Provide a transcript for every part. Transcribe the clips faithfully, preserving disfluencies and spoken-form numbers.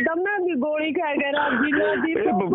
तब मैं भी गोली खा कर राजी ना थी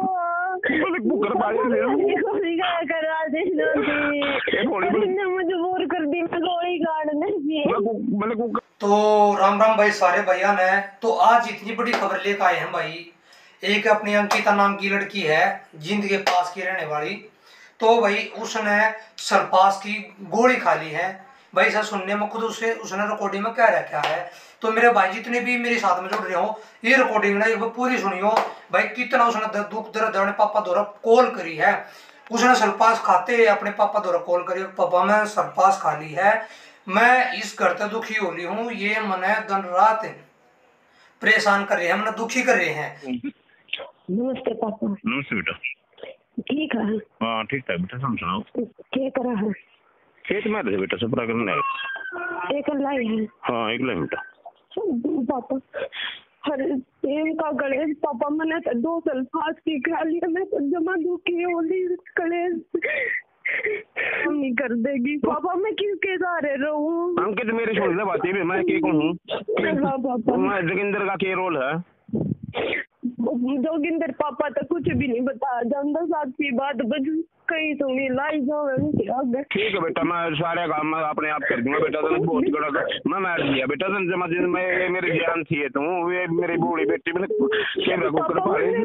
गोली खा कर राजी ना थी ने मजबूर कर दी मैं गोली काटने की। तो राम राम भाई सारे भैया ने। तो आज इतनी बड़ी खबर लेकर आए हैं भाई। एक अपनी अंकिता नाम की लड़की है जिंद के पास की रहने वाली। तो भाई उसने सरपास की गोली खा ली है भाई। सर सुनने में खुद उसे उसने रिकॉर्डिंग में क्या रखा है। तो मेरे भाई जितने भी मेरे साथ में जुड़ रहे हो ये रिकॉर्डिंग ना एक बार पूरी सुनियो भाई। कितना उसने दुख दर्द अपने पापा द्वारा कॉल करी है। उसने सरपास खाते अपने पापा द्वारा कॉल करी, पापा मैं सरपास खा ली है, मैं इस घर से दुखी हो रही हूँ, ये मने दिन रात परेशान कर रहे हैं, मैंने दुखी कर रहे हैं। नमस्ते पापा। नमस्ते बेटा। ठीक है। हाँ ठीक है बेटा, तुम सुनाओ क्या करा है? खेत में थे बेटा, सपरा करने आए। एक लाई है? हाँ एक लाई बेटा। पापा हर प्रेम का गणेश पापा मैंने तो दो साल फांस की खा लिया, मैं तो जमा दुखी होली गणेश नहीं कर देगी पापा। मैं किसके सहारे रहूं? अंकित मेरी सुन ले बातें भी, मैं के कौन हूँ? मैं जोगिंदर का क्या रोल है? जोगिंदर पापा तो कुछ भी नहीं बता जानता, साथ की बात बज कहीं सुनी लाई जाओ। ठीक है बेटा, मैं सारे काम मैं अपने आप कर दूंगा बेटा। तो बहुत बड़ा मैं मार दिया बेटा, जमा मैं मेरी जान थी तू वे मेरी बूढ़ी बेटी मैंने कैमरा को कर पा रही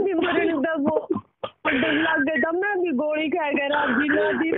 लग गया मैं भी गोली खा कर राजी ना थी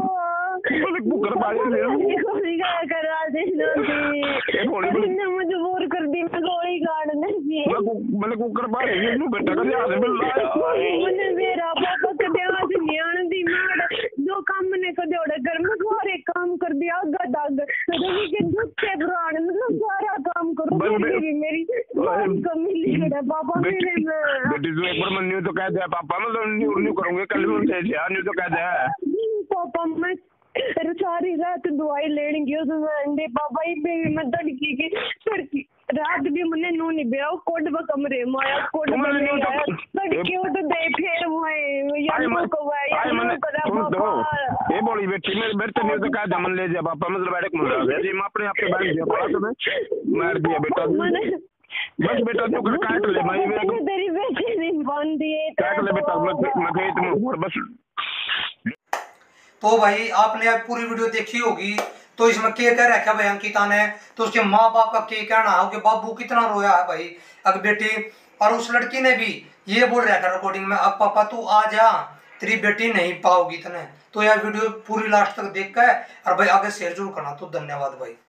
गोली खा कर राजी ना थी ने मजबूर कर दी मैं गोली काटने की। मैंने कुकर पा रही हूं बेटा, कदे हाथ मिल रहा है मैंने मेरा पापा कदे हाथ नहीं आने दी। मैं जो काम मैंने कदे ओड़े घर में सारे काम कर दिया आगा दाग रवि के दुख के पुराण मतलब सारा काम करो मेरी मेरी कमी ली है पापा मेरे में। बेटी तू एक बार मन्यू तो कह दे पापा, मतलब न्यू न्यू करूंगे कल में से न्यू तो कह दे पापा। मैं सारी रात दवाई लेने गई उसमें अंडे पापा ही बेबी मैं तड़की की तड़की रात भी मैंने नू नहीं बेरा कोड व कमरे माया कोड बने तड़के उठ दे फिर मैं यार को भाई यार करा पापा ये बोली बेटी मेरे बेटे ने तो कहा दमन ले जा पापा, मतलब बैठक मुझे है जी मैं अपने आप के बैठ गया पड़ा तो मैं मार दिया बेटा। बस बेटा तू कर काट ले मैं तेरी बेटी नहीं बन दिए काट ले बेटा मैं खेत में बस। तो भाई आपने अब पूरी वीडियो देखी होगी, तो इसमें क्या कह रखा भाई अंकिता ने। तो उसके माँ बाप का क्या कहना है कि बाबू कितना रोया है भाई अब बेटी। और उस लड़की ने भी ये बोल रहा था रिकॉर्डिंग में, अब पापा तू आ जा तेरी बेटी नहीं पाओगी तने। तो यह वीडियो पूरी लास्ट तक देख कर और भाई आगे शेयर जरूर करना। तो धन्यवाद भाई।